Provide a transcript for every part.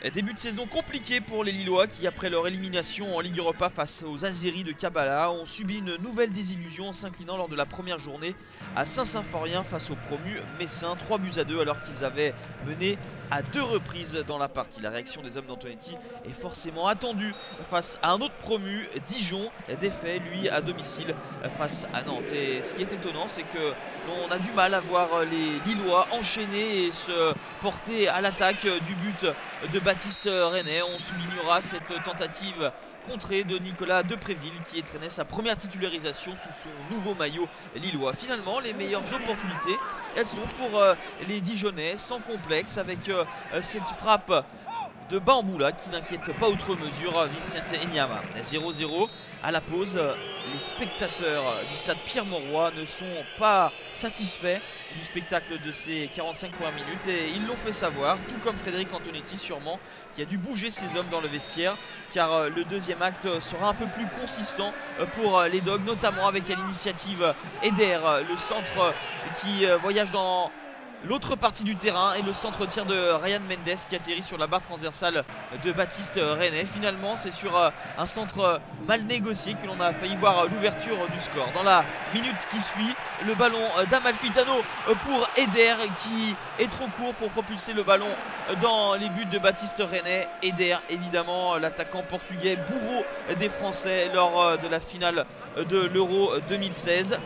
Début de saison compliqué pour les Lillois qui, après leur élimination en Ligue Europa face aux Azeris de Kabbalah, ont subi une nouvelle désillusion en s'inclinant lors de la première journée à Saint-Symphorien face au promu Messin, 3-2 alors qu'ils avaient mené à 2 reprises dans la partie. La réaction des hommes d'Antonetti est forcément attendue face à un autre promu, Dijon, défait lui à domicile face à Nantes. Et ce qui est étonnant, c'est que l'on a du mal à voir les Lillois enchaîner et se porter à l'attaque du but de Baptiste René. On soulignera cette tentative contrée de Nicolas Depréville qui entraînait sa première titularisation sous son nouveau maillot lillois. Finalement, les meilleures opportunités, elles sont pour les Dijonnais, sans complexe, avec cette frappe de Bamboula qui n'inquiète pas outre mesure Vincent Enyama. 0-0 à la pause. Les spectateurs du stade Pierre-Mauroy ne sont pas satisfaits du spectacle de ces 45 premières minutes et ils l'ont fait savoir, tout comme Frédéric Antonetti sûrement, qui a dû bouger ses hommes dans le vestiaire, car le deuxième acte sera un peu plus consistant pour les Dogs, notamment avec à l'initiative Eder, le centre qui voyage dans l'autre partie du terrain et le centre tir de Ryan Mendes qui atterrit sur la barre transversale de Baptiste René. Finalement, c'est sur un centre mal négocié que l'on a failli voir l'ouverture du score. Dans la minute qui suit, le ballon d'Amalfitano pour Eder qui est trop court pour propulser le ballon dans les buts de Baptiste René. Eder, évidemment, l'attaquant portugais, bourreau des Français lors de la finale de l'Euro 2016.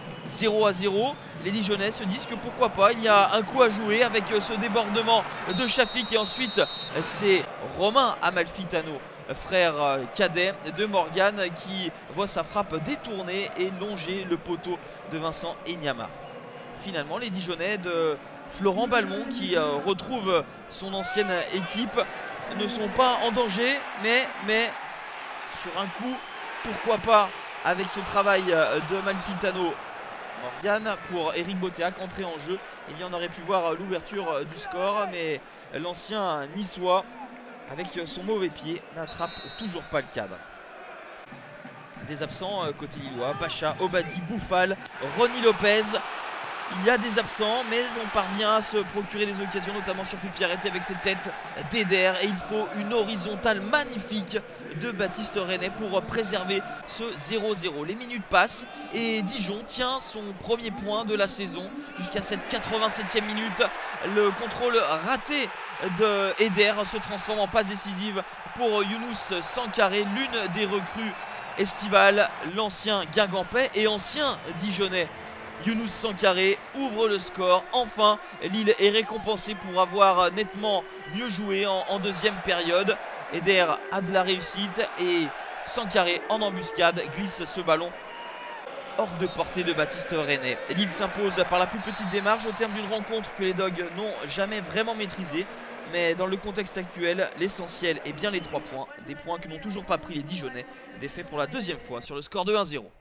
0-0. Les Dijonnais se disent que pourquoi pas, il y a un coup à jouer avec ce débordement de Chafik et ensuite c'est Romain Amalfitano, frère cadet de Morgan, qui voit sa frappe détournée et longer le poteau de Vincent Enyama. Finalement, les Dijonnais de Florent Balmont, qui retrouve son ancienne équipe, ne sont pas en danger, mais sur un coup, pourquoi pas, avec ce travail de Amalfitano Morgan pour Eric Botéac entré en jeu, et bien on aurait pu voir l'ouverture du score, mais l'ancien niçois avec son mauvais pied n'attrape toujours pas le cadre. Des absents côté lillois, Pacha, Obadi, Bouffal, Ronny Lopez. Il y a des absents, mais on parvient à se procurer des occasions, notamment sur Pupiaretti avec cette tête d'Eder. Et il faut une horizontale magnifique de Baptiste René pour préserver ce 0-0. Les minutes passent et Dijon tient son premier point de la saison jusqu'à cette 87e minute. Le contrôle raté de Eder se transforme en passe décisive pour Younous Sankaré, l'une des recrues estivales, l'ancien Guingampais et ancien Dijonnais. Younous Sankaré ouvre le score. Enfin, Lille est récompensé pour avoir nettement mieux joué en deuxième période. Eder a de la réussite et Sankaré en embuscade glisse ce ballon hors de portée de Baptiste René. Lille s'impose par la plus petite démarche au terme d'une rencontre que les Dogs n'ont jamais vraiment maîtrisée. Mais dans le contexte actuel, l'essentiel est bien les 3 points. Des points que n'ont toujours pas pris les Dijonnais. Défaits pour la deuxième fois sur le score de 1-0.